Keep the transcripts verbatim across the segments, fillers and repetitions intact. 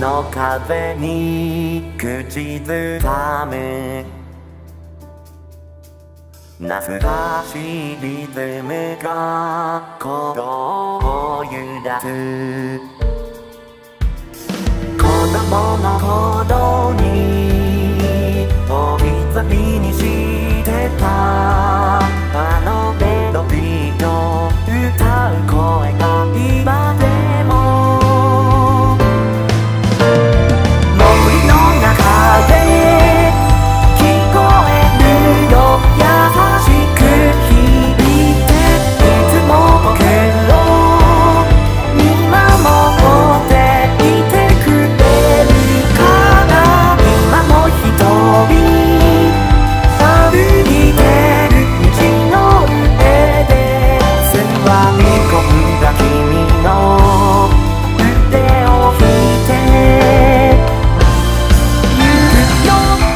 の風に口ずさむ懐かしいリズムが心を揺らす子供の頃に置き去りにしてたあのメロディーを歌う声が今でも森の中で聞こえるよ優しく響いていつも僕を見守っていてくれるから今も一人歩いてる道の上で座り込んだ君の腕を引いてゆくよ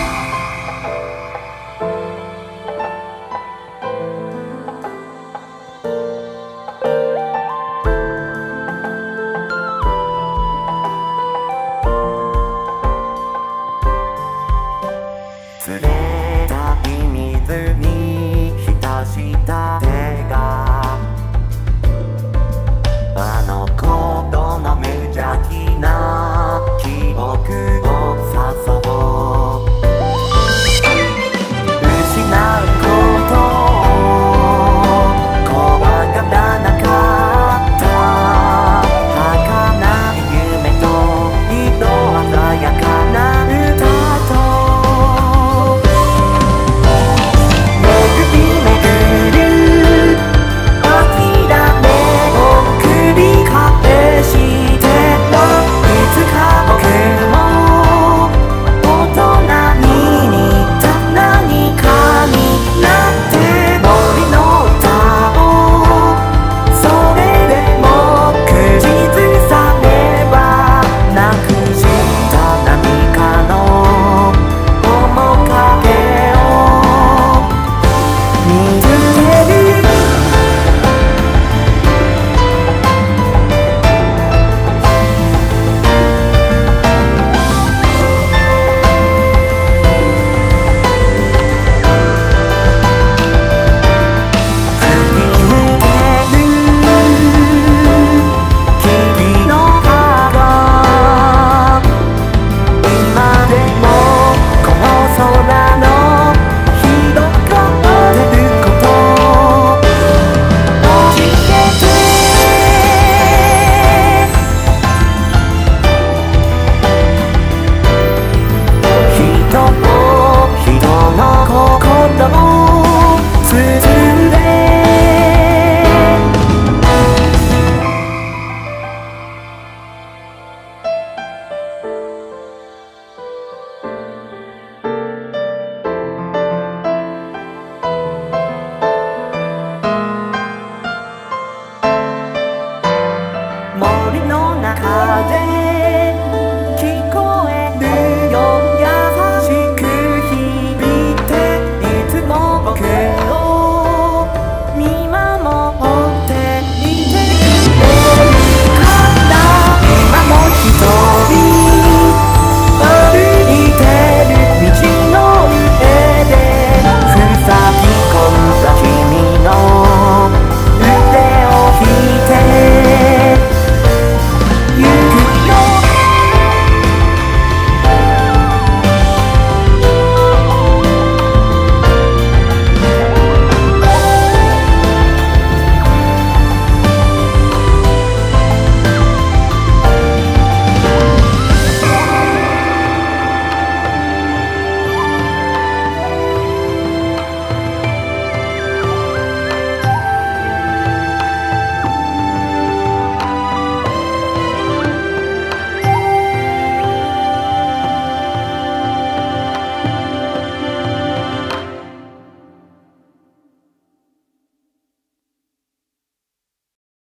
冷たい水に浸した手があの頃の無邪気な記憶を誘う失うことを怖がらなかった儚い夢と色鮮やかな歌と森の中で